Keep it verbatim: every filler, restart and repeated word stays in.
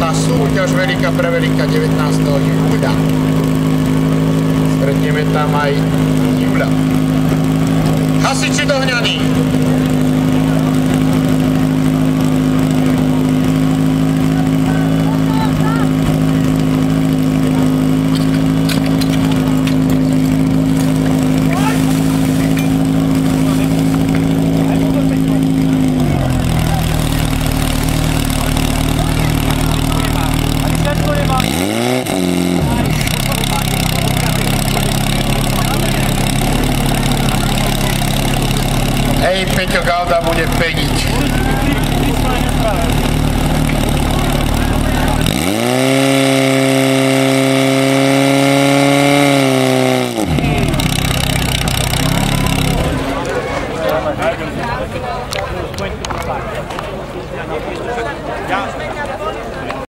prvá súťaž veľká pre veľká devätnásteho júla. Stretneme tam aj Júla. Hasiči dohňaní. Hej, Peťo Galda bude peniť. Ja.